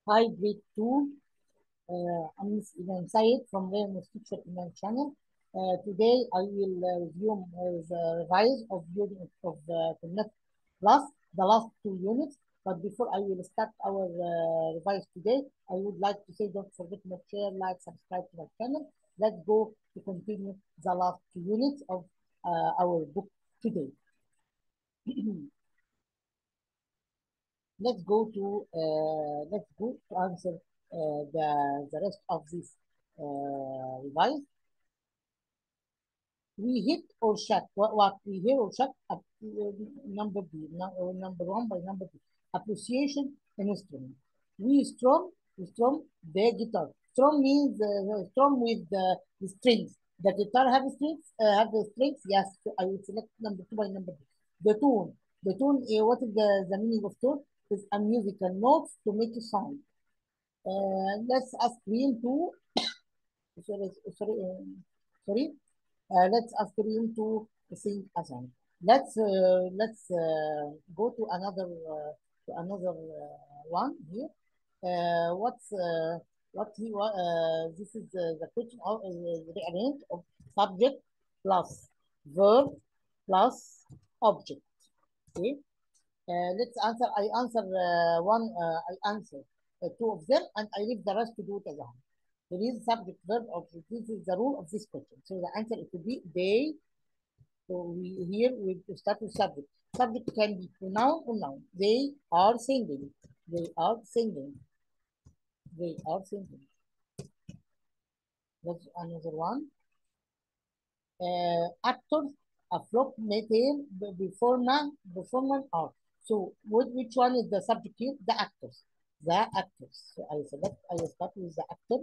Hi, grade 2. I'm Miss Iman Syed from Learner's Teacher Iman channel. Today, I will review the revise of unit of Connect Plus, the last 2 units. But before I will start our revise today, I would like to say don't forget to share, like, subscribe to my channel. Let's go to continue the last 2 units of our book today. Let's go to answer the rest of this revise. We hit or shut. What we hear or shut up, number B, number one by number B. Appreciation instrument. We strum the guitar. Strum means strum with the strings. The guitar have strings. Have the strings. Yes, so I will select number two by number B. The tune. The tune. What is the meaning of tune? Is a musical notes to make a sound. Let's ask Reem to sorry sorry sorry let's ask him to sing a song. Let's go to another one here. What's what he this is the question of rearrange of subject plus verb plus object. Okay. Let's answer. I answer one. I answer two of them, and I leave the rest to do it again. There is subject verb object. This is the rule of this question. So the answer it will be they. So we start with subject. Subject can be pronoun or noun. They are singing. They are singing. They are singing. That's another one. Actors, a flock metal performance art. So which one is the subject here? The actors. The actors. So I start with the actor.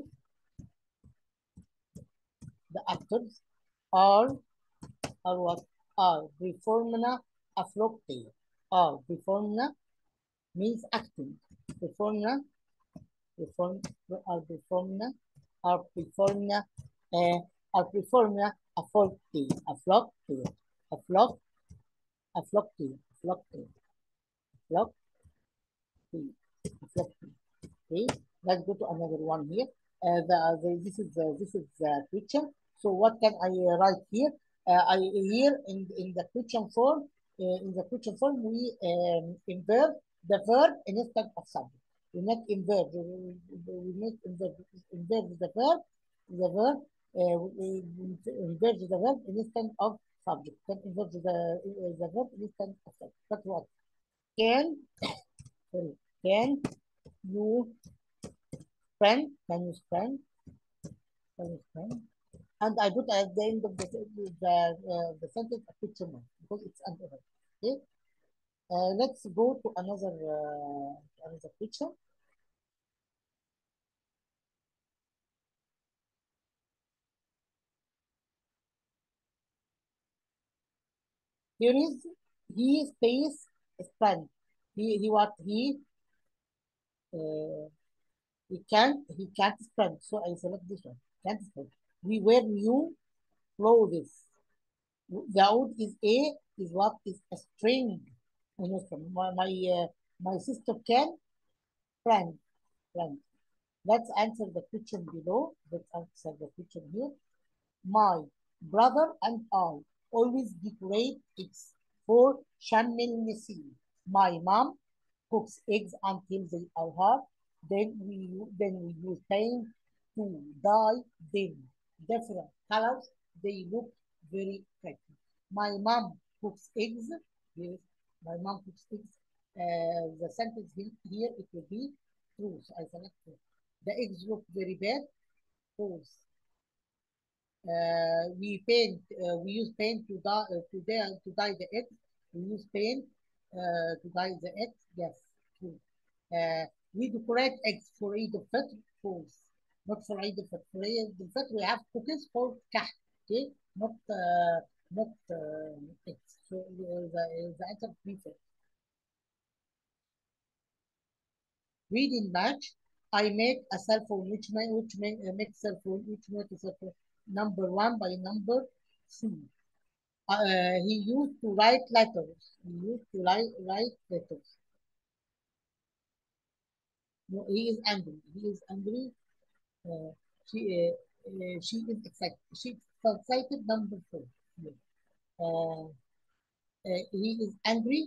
The actors are are what? Are performing a flock tale. Are performing means acting. Performing perform are performing are performing are performing a folk tale. A flock tale. A flock a flock tale. Flock tale. Flock tale. A flock tale. Okay, let's go to another one here. This is the question. So what can I write here? I here in the question form. In the question form, we invert the verb instead of subject. We not invert. We not invert the verb. The verb. We invert the verb instead of subject. Can invert the verb instead of subject. That's what can. Sorry. Can you friend, can you spend, can you spend? And I put at the end of the sentence a picture mark because it's an error. Okay. Let's go to another picture. Here is he space spend. He what uh, he can't spend. So I select this one. Can't spend. We wear new clothes. The out is a is what is a string. I know from my sister can friend friend. Let's answer the question below. Let's answer the question here. My brother and I always decorate eggs for Shamil Nisi. My mom cooks eggs until they are hard. Then we use paint to dye them different colors. They look very pretty. My mom cooks eggs. Yes, my mom cooks eggs. The sentence here it will be true. So I select true. The eggs look very bad. False. We use paint to dye the eggs. We use paint to dye the eggs. Yes, true. Uh, we decorate eggs for Eid al-Fitr. False. Not for Eid al-Fitr. For Eid al-Fitr, we have cookies called kah. Okay, not eggs. So the answer is false. Reading match. I make a cell phone makes cell phone which make a cell phone number one by number C. He used to write letters. He used to write letters. No, he is angry. He is angry. Uh, she is excited. She is excited. Number four. Yeah. Uh, he is angry.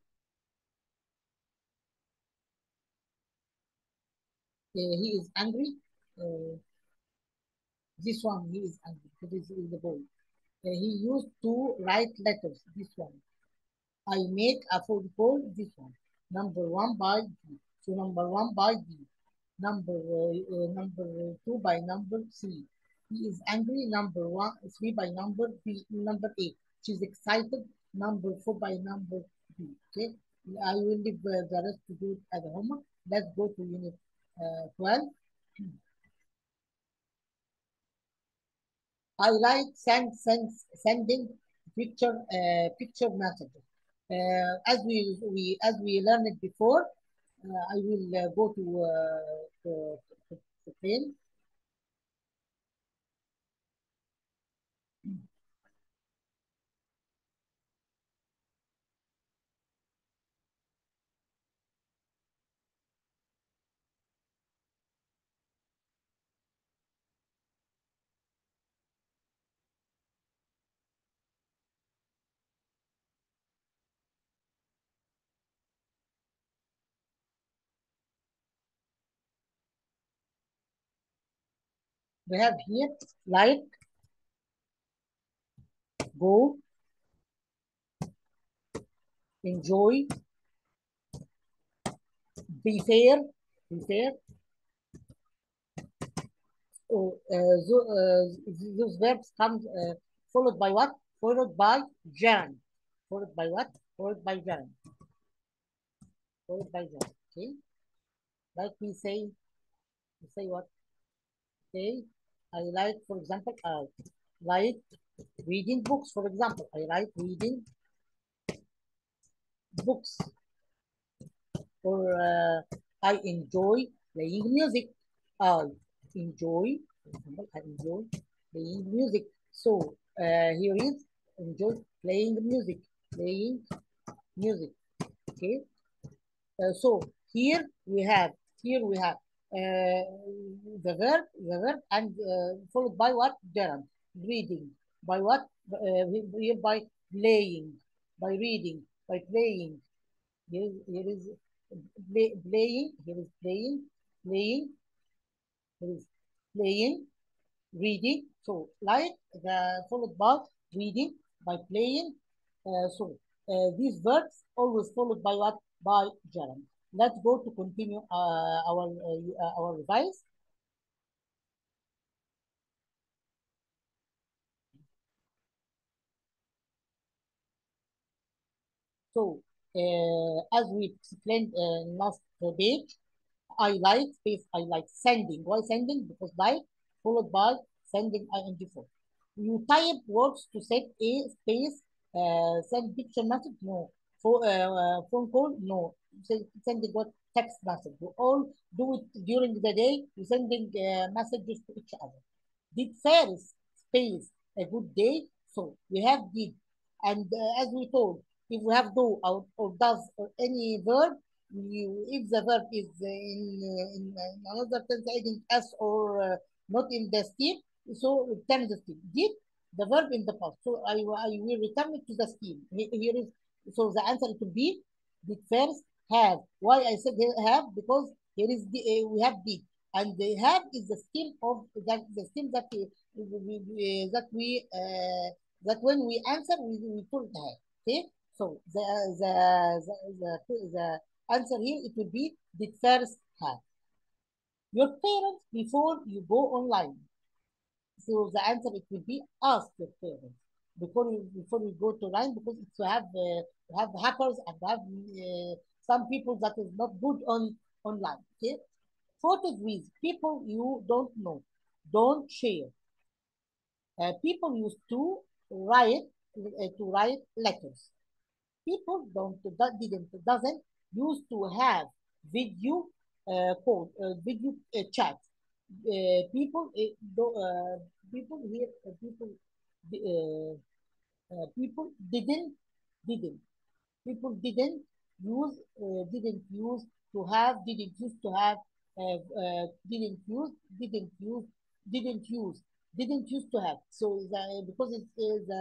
He is angry. Uh, this one, he is angry. Is the boy. He used to write letters. This one. I make a phone call. This one. Number one by D. So number one by D. Number two by number C. He is angry. Number one, three by number B. Number eight. She's excited. Number four by number B. Okay. I will leave the rest to do it at home. Let's go to unit 12. I like sending picture messages. As we learned it before, I will go to train. We have here like, go, enjoy, be fair, be fair. So, those verbs come followed by what? Followed by gerund. Followed by what? Followed by gerund. Followed by gerund. Okay. Like we say what? Say, I like, for example, I like reading books. For example, I like reading books. Or I enjoy playing music. I enjoy, for example, I enjoy playing music. So here is enjoy playing music. Playing music. Okay. So here we have uh, the verb and followed by what? Gerund. Reading. By what? Here by playing. By reading. By playing. Here is playing. Here is playing. Playing. Here is playing. Reading. So like the followed by reading, by playing. These verbs always followed by what? By gerund. Let's go to continue our revise. So as we explained last page, I like sending. Why sending? Because like followed by sending ing form. You type words to set a space, send picture message, no. Phone call, no. Sending what? Text message. You all do it during the day. You sending messages to each other. Did first space a good day? So we have did. And as we told, if we have do or does or any verb, if the verb is in another tense adding s or not in the steam, so return the steam. Did the verb in the past. So I will return it to the steam. Here is, so the answer to be did first have. Why I said have? Because here is we have did, and the have is the stem of that, the stem that that we that when we answer we put have. Okay, so the answer here it will be did first have. Your parents before you go online. So the answer it will be ask your parents before you go to line, because it's to have hackers and have some people that is not good on online. Okay, photos with people you don't know. Don't share. People used to write letters. People don't that didn't doesn't used to have video call video chat. People do, people here uh, people didn't use to have, didn't used to have, didn't use, didn't use, didn't use, didn't used to have. So because it's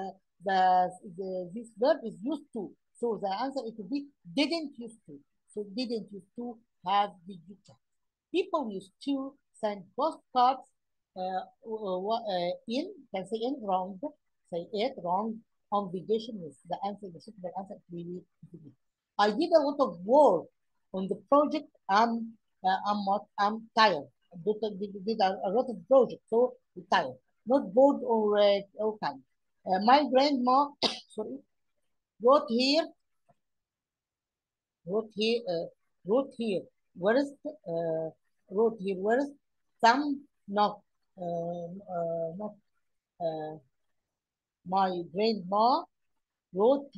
this verb is used to, so the answer it would be didn't used to. So didn't used to have digital. People used to send postcards in, can say in wrong, say it wrong on vacation is the answer, the suitable answer really. I did a lot of work on the project. I'm tired. Did a lot of project, so I'm tired. Not bored or kind. My grandma, sorry, wrote here, wrote here, wrote here. Where's wrote here? Where's some not not my grandma wrote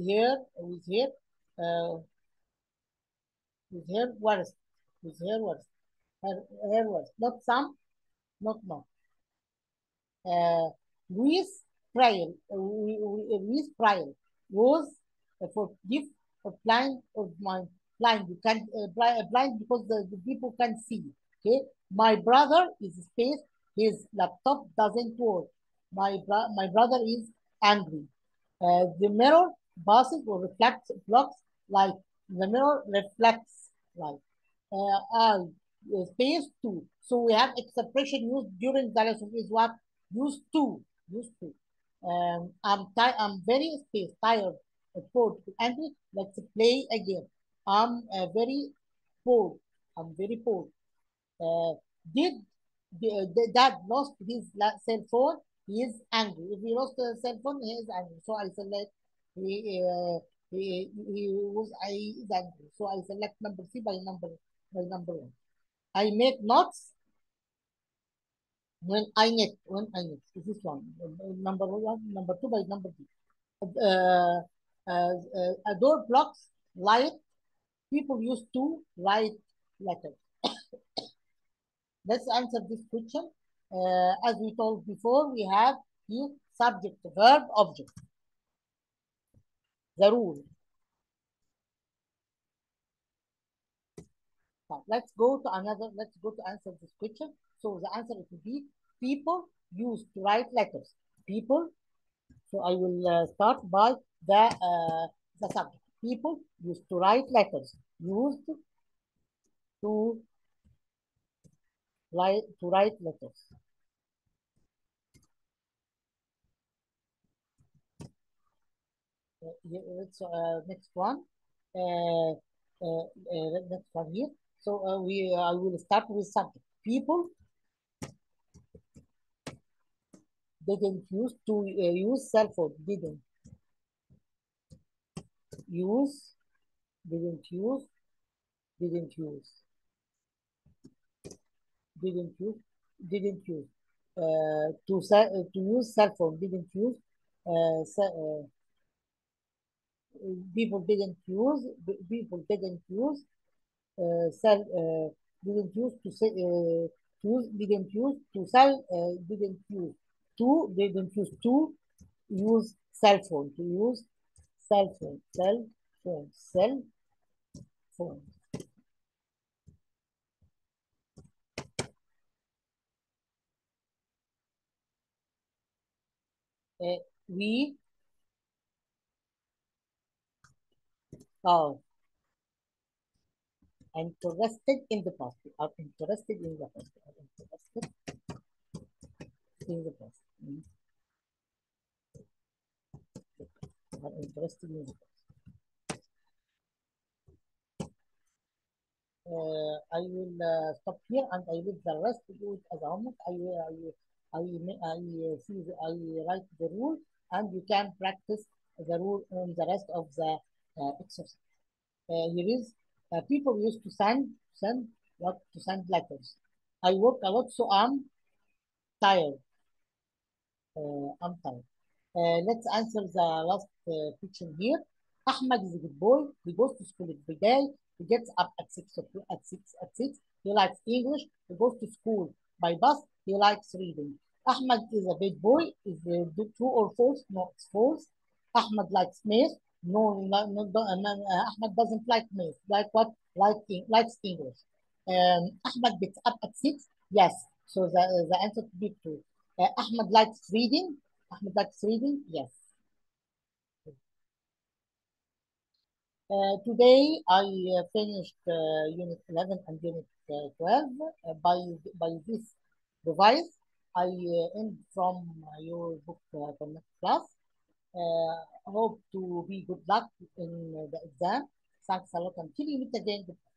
uh, with her words, with her words, her words. Not some, not. uh, Louis Braille, Louis Braille was for deaf or blind or blind. You can blind because the people can see. Okay, my brother is space. His laptop doesn't work. My brother is angry. The mirror passes or reflects blocks like the mirror reflects light. I space two. So we have expression used during the lesson is what used to used to. I'm tired. I'm very space tired. Bored. Angry. Let's play again. I'm very bored. I'm very bored. Uh, did the dad lost his cell phone? He is angry. If he lost the cell phone, he is angry. So I select he he was I is angry. So I select number C by number one. I make notes when I knit. This is one. Number one, number two by number two. Uh, a door blocks light. People used to write letters. Let's answer this question. As we told before, we have the subject, verb, object. The rule. Now, let's go to answer this question. So the answer it will be people used to write letters. People, so I will start by the subject. People used to write letters. Used to write letters. Let's next one. Uh, next one here. So we I will start with subject. People didn't use to use cell phone. Use didn't use didn't use didn't use didn't use to use cell phone. Didn't use uh, ce- uh, people didn't use sell didn't use to say didn't use to sell didn't use to use cell phone to use cell phone. We are interested in the past. We are interested in the past. We are interested in the past. We are interested in the past. I will stop here and I leave the rest to do it as a homework. I write the rule and you can practice the rule on the rest of the exercise. Here is people used to send letters. I work a lot, so tired. I'm tired. Let's answer the last question here. Ahmed is a good boy. He goes to school every day. He gets up at 6 o'clock, at 6. He likes English. He goes to school by bus. He likes reading. Ahmed is a big boy. Is true or false? No, it's false. Ahmed likes math. No, Ahmed doesn't like math. Like what? likes English. Ahmed gets up at 6. Yes. So the answer to be true. Ahmed likes reading. Ahmed likes reading. Yes. Today I finished Unit 11 and Unit 12. By this device, I end from your book connect class. Hope to be good luck in the exam. Thanks a lot. Until you meet again.